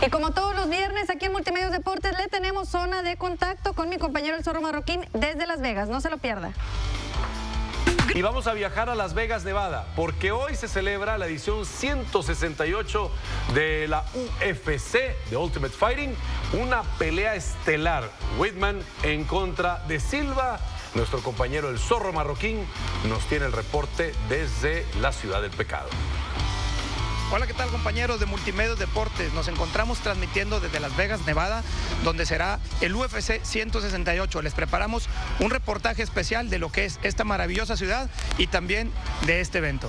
Y como todos los viernes, aquí en Multimedios Deportes le tenemos zona de contacto con mi compañero el Zorro Marroquín desde Las Vegas. No se lo pierda. Y vamos a viajar a Las Vegas, Nevada, porque hoy se celebra la edición 168 de la UFC, de Ultimate Fighting, una pelea estelar. Weidman en contra de Silva. Nuestro compañero el Zorro Marroquín nos tiene el reporte desde la Ciudad del Pecado. Hola, ¿qué tal, compañeros de Multimedios Deportes? Nos encontramos transmitiendo desde Las Vegas, Nevada, donde será el UFC 168. Les preparamos un reportaje especial de lo que es esta maravillosa ciudad y también de este evento.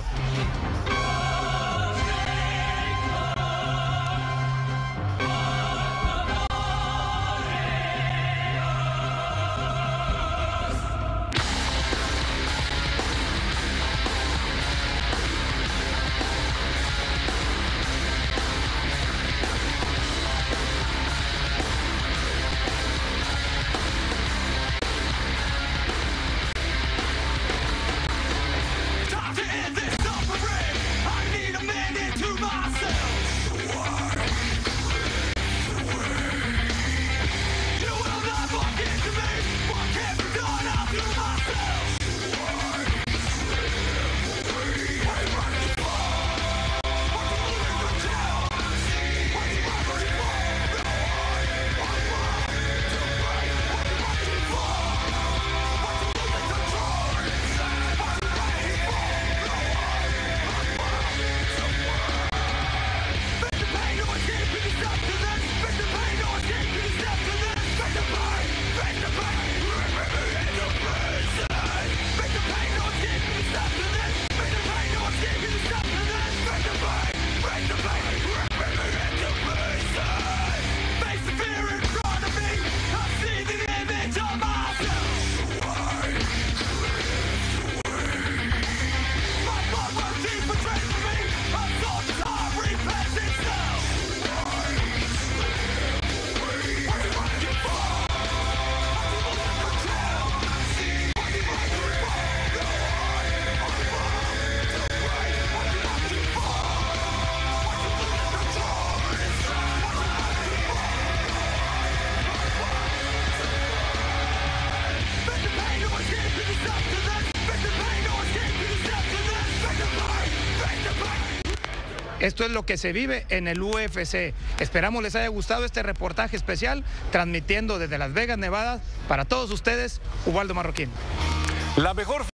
Esto es lo que se vive en el UFC. Esperamos les haya gustado este reportaje especial, transmitiendo desde Las Vegas, Nevada, para todos ustedes, Ubaldo Marroquín. La mejor